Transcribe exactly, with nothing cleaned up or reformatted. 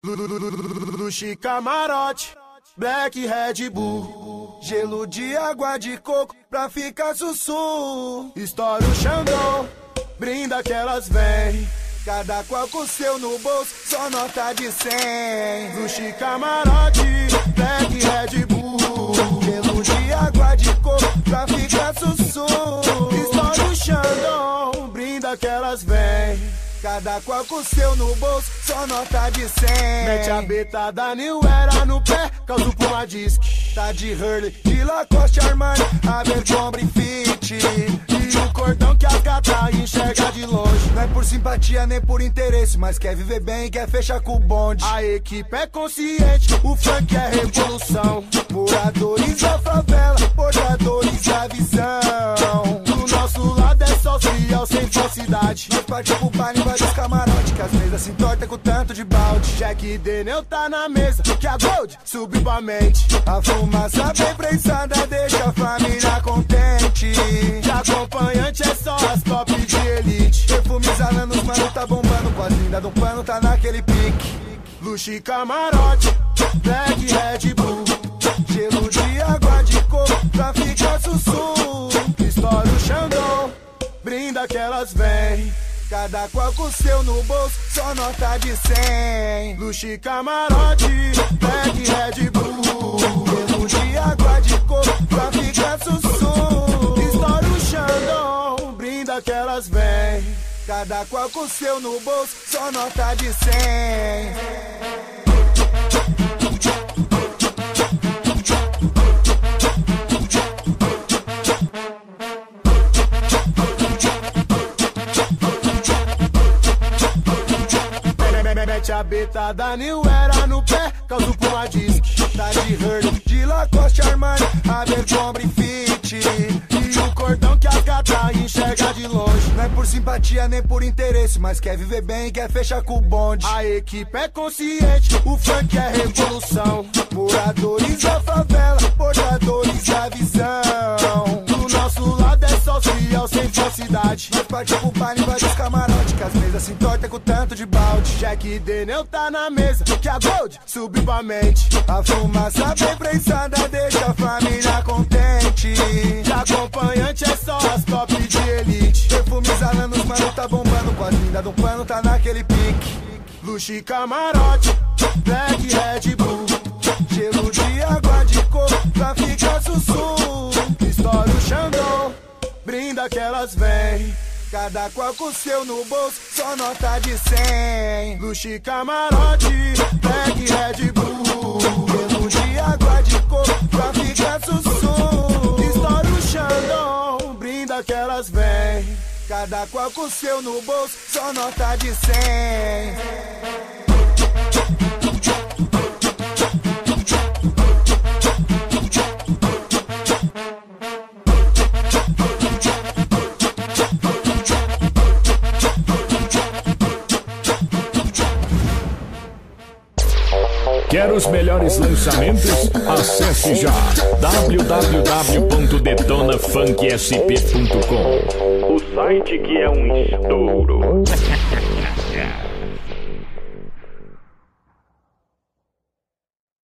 Luxi Camarote, Black Red Bull, gelo de água de coco pra ficar sussu. Estoura o Xandão, brinda que elas vêm, cada qual com o seu no bolso, só nota de cem. Luxi Camarote, Black Red Bull, gelo de água de coco pra ficar sussu. Estoura o Xandão, brinda que elas vêm, cada qual com o seu no bolso, só nota de cem. Mete a beta da New Era no pé, causa o Puma Disc. Tá de Hurley, de Lacoste Armani, Abercrombie Fit. E o cordão que as gata enxerga de longe. Não é por simpatia nem por interesse, mas quer viver bem e quer fechar com o bonde. A equipe é consciente, o funk é revolução. Moradores da favela, portadores da visão. Do nosso lado é só fiel, sem falsidade. Nós partimos pro baile, vai dos camarote, que as mesas se entortam com tanto de balde. Jack Daniel tá na mesa, que a Gold subiu pra mente. A fumaça bem prensada deixa a família contente. De acompanhante é só as top de elite. Perfume exalando, os mano tá bombando, com as lindas do pano tá naquele pique. Luxi Camarote, Black Red Bull, gelo de água de coco pra ficar sussu. Estoura o Xandão, brinda que elas vêm, cada qual com o seu no bolso, só nota de cem. Luxi Camarote, Black Red Bull, gelo de água de coco pra ficar sussu. Estoura o Xandão, brinda que elas vêm, cada qual com o seu no bolso, só nota de cem. Mete a beta da New Era no pé, causa o Puma Disc. Tá de Hurley, de Lacoste Armani, Abercrombie Fit. E o cordão que as gata enxerga de longe. Não é por simpatia nem por interesse, mas quer viver bem e quer fechar com o bonde. A equipe é consciente, o funk é revolução. Moradores da favela, portadores da visão. Do nosso lado é só fiel, sem falsidade. Nós partimos pro baile, vai dos camarote, que as mesas se entortam com tanto de balde. Jack Daniel tá na mesa, que a Gold subiu pra mente. A fumaça bem prensada deixa a família contente. De acompanhante é só as top de elite. Perfume exalando, os mano tá bombando, com as lindas do pano tá naquele pique. Luxi Camarote, Black Red Bull, gelo de água de coco pra ficar sussu. Estoura o Xandão, brinda que elas vêm, cada qual com o seu no bolso, só nota de cem. Luxi Camarote, Black Red Bull, gelo de água de coco pra ficar sussu. Estoura o Xandão, brinda que elas vêm, cada qual com o seu no bolso, só nota de cem. Quer os melhores lançamentos? Acesse já w w w ponto detona funk s p ponto com, o site que é um estouro.